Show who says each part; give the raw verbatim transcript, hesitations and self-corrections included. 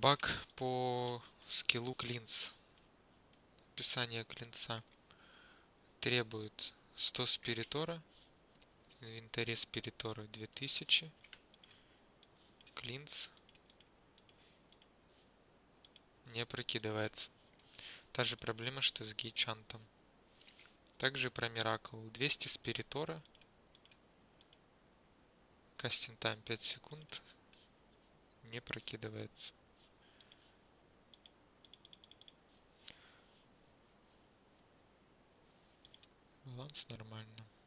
Speaker 1: Баг по скиллу клинц. Описание клинца. Требует сто спиритора. В инвентаре спиритора две тысячи. Клинц. Не прокидывается. Та же проблема, что с гейчантом. Также про Миракл. двести спиритора. Кастинг тайм пять секунд. Не прокидывается. Баланс нормально.